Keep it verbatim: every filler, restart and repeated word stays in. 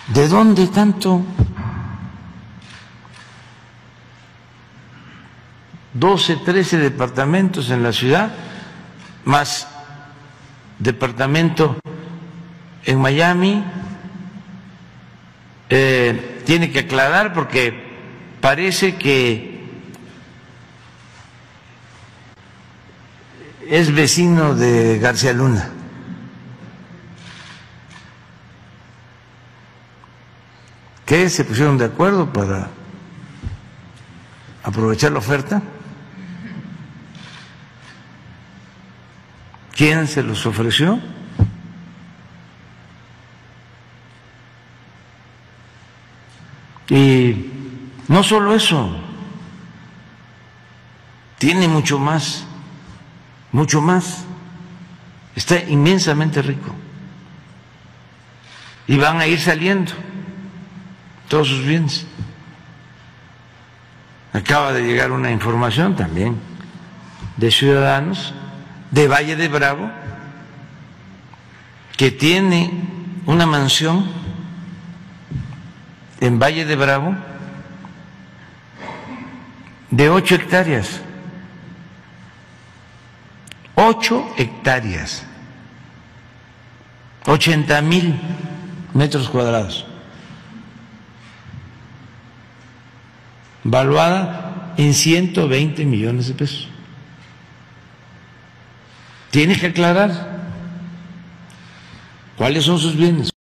¿De dónde tanto? doce, trece departamentos en la ciudad, más departamento en Miami. Eh, tiene que aclarar porque parece que es vecino de García Luna. ¿Qué? ¿Se pusieron de acuerdo para aprovechar la oferta? ¿Quién se los ofreció? Y no solo eso, tiene mucho más, mucho más, está inmensamente rico y van a ir saliendo todos sus bienes. Acaba de llegar una información también de ciudadanos de Valle de Bravo que tiene una mansión en Valle de Bravo de ocho hectáreas, ocho hectáreas, ochenta mil metros cuadrados, valuada en ciento veinte millones de pesos. Tiene que aclarar cuáles son sus bienes.